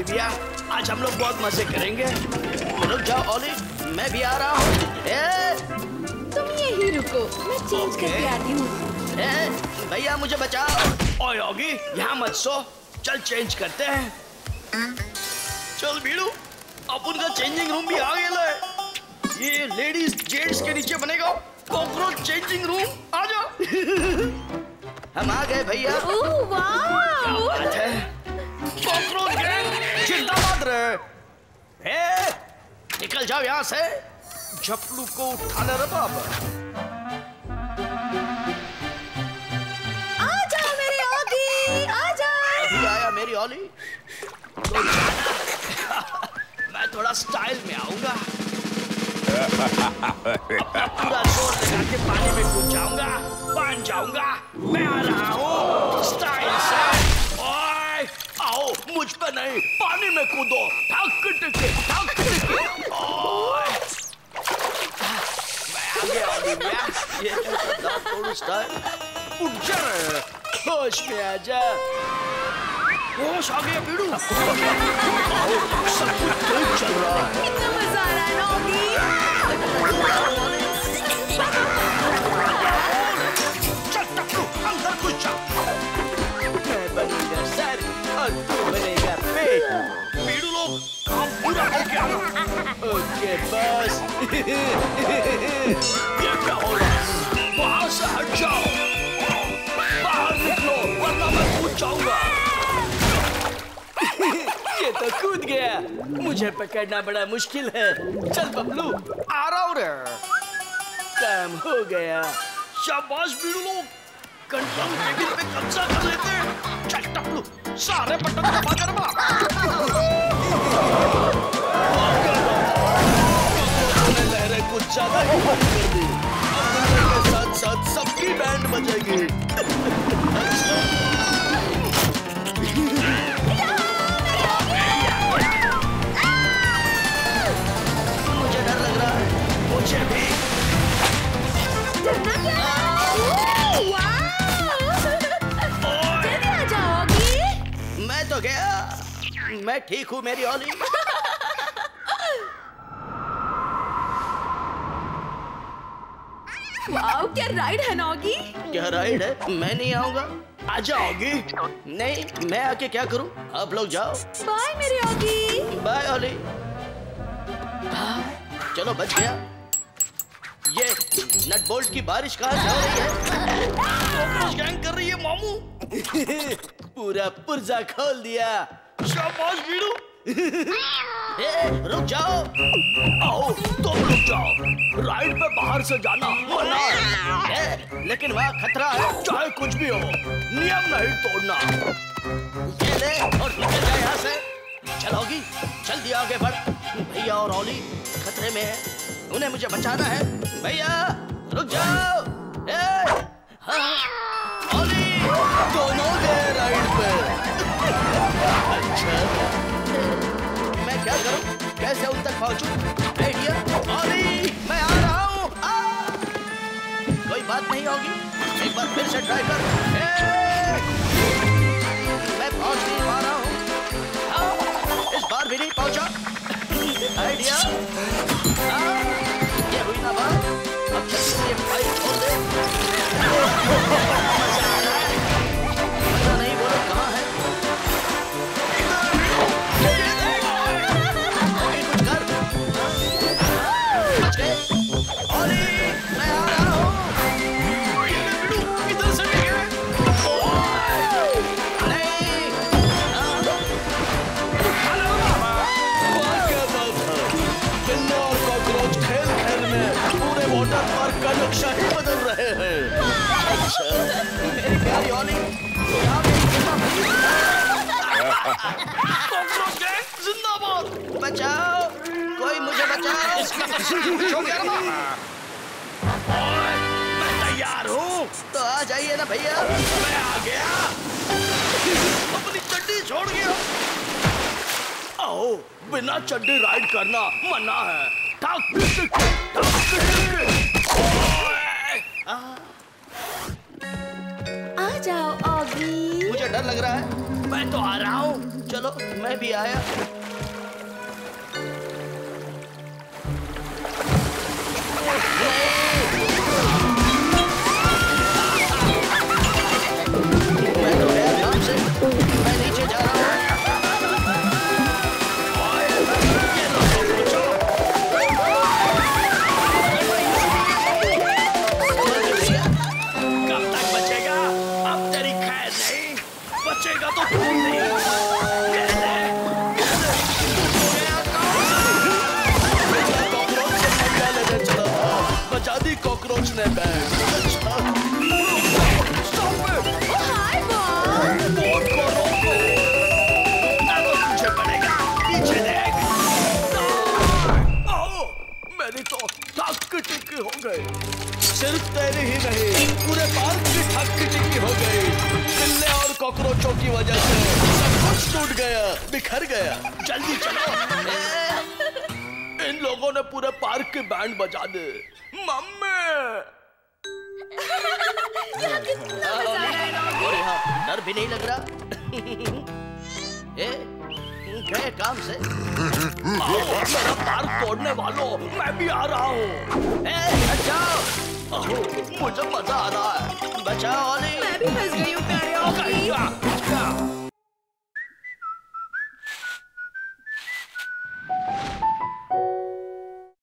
Olivia, आज हम लोग बहुत मजे करेंगे। रुक जाओ ओली, मैं भी आ रहा हूँ। तुम यही रुको, मैं चेंज करके आती हूँ। भैया मुझे बचाओ। ओए ओगी, यहाँ मत सो, चल चेंज करते हैं। चल बीड़ू, अपन का चेंजिंग रूम भी आ गया है। ये लेडीज जेंट्स के नीचे बनेगा कॉकरोच चेंजिंग रूम। आ जाओ। हम आ गए भैया। क्या बात है, कॉकरोच गैंग जिंदाबाद रहे। निकल जाओ यहाँ से, झपलू को उठाने रहा अब। आ जाओ मेरी ओगी, आ जाओ। अभी आया मेरी ओली। मैं थोड़ा स्टाइल में आऊंगा। अपना पूरा जोर लगा के पानी में कूद जाऊंगा, बांध जाऊंगा। मैं आ रहा हूँ स्टाइल से। ओए आओ, मुझ पे नहीं, पानी में कूदो। ठक टिके, ठक टिके। ओए मैं आ गया ओलिविया। ये क्या थोड़ा स्टाइल। उठ जा रे, होश में आ जा। होश आ गया बीड़ू। सब कुछ तेज चल रहा है। कितना मजा आ रहा है ना ओगी। चल टकलू, अंदर घुस जा। मैं बनेगा सर और तू बनेगा पेट। बीड़ू लोग काम पूरा हो गया। ओके बस। ये क्या हो रहा है? वहां से हट जाओ, बाहर निकलो वरना मैं कूद जाऊंगा। ये तो कूद गया, मुझे पकड़ना बड़ा मुश्किल है। चल बबलू, आ रहा हूँ रे। काम हो गया। शाबाश बीड़ू लोग, कंट्रोल टेबल पे कब्जा कर लेते हैं। चल टकलू, सारे बटन दबा कर मार। लहरें कुछ ज्यादा ही बंद कर दी। अब दुनिया के साथ साथ सबकी बैंड बजेगी। मुझे डर लग रहा है, मुझे भी। डरना क्या? जल्दी आ जाओ ओगी। मैं तो गया, मैं ठीक हूँ मेरी ओली। वाओ, क्या राइड है ना ओगी। क्या राइड है? मैं नहीं आऊंगा। आ जाओगी? नहीं, मैं आके क्या करूं? आप लोग जाओ। बाय मेरी ओगी। बाय ओली। चलो बच गया। ये नट बोल्ट की बारिश कहाँ जा रही है? कॉकरोच गैंग कर रही है मामू। पूरा पुर्जा खोल दिया। शाबाश बीड़ू। रुक जाओ। आओ तुम रुक जाओ। राइड पे बाहर से जाना मना है, लेकिन वहाँ खतरा है। चाहे कुछ भी हो, नियम नहीं तोड़ना। ये ले और निकल जाए यहाँ से। चलोगी? जल्दी आगे बढ़। भैया और ओली खतरे में है, उन्हें मुझे बचाना है। भैया रुक जाओ। हाँ, ओली दोनों गए राइड पे। अच्छा, मैं क्या करूं? कैसे उन तक पहुंचूं? आइडिया। ओली मैं आ रहा हूं। कोई बात नहीं होगी, एक बार फिर से ट्राई कर। मैं पहुंच नहीं पा रहा हूं। इस बार भी नहीं पहुंचा। आइडिया। ये हुई ना बात। अब जल्दी से ये फाइल खोल दे। पता नहीं वो लोग कहाँ हैं। कुछ कर। ओली मैं आ रहा हूँ। इधर से नहीं है। नहीं। बिल्ले और कॉकरोच खेल खेल में पूरे वाटर पार्क का नक्शा ही बदल रहे हैं। अच्छा, मेरी प्यारी ओली, यहाँ मेरी कॉकरोच गैंग जिंदाबाद। बचाओ, कोई मुझे बचाओ। मैं तैयार हूँ, तो आ जाइए ना भैया। मैं आ गया, अपनी चड्डी छोड़ गया। आओ, बिना चड्डी राइड करना मना है। आ जाओ ओगी। मुझे डर लग रहा है। मैं तो आ रहा हूँ। चलो मैं भी आया। मैं तो गया काम से। मैं नीचे जा रहा हूँ। ये लो कॉकरोचों। कब तक बचेगा? अब तेरी खैर नहीं। बचेगा तो तू नहीं। ये ले, हो गया काम। कॉकरोच से पंगा लेने चला था। बचा दी कॉकरोच ने band. Stop it. Hi boss. Boat को रोको। अब तुझे पड़ेगा। पीछे देख। आओ, मेरी तो थक टिक्की हो गई। सिर्फ तेरी ही नहीं, पूरे पार्क की थक टिक्की हो गई। बिल्ले और कॉकरोचों की वजह से सब कुछ टूट गया, बिखर गया। जल्दी चलो। इन लोगों ने पूरे पार्क की बैंड बजा दी। मम्मी। और यहाँ डर भी नहीं लग रहा। गए काम से। आओ, मेरा पार्क तोड़ने वालों, मैं भी आ रहा हूँ। बचाओ। मुझे मजा आ रहा है। बचाओ ओली।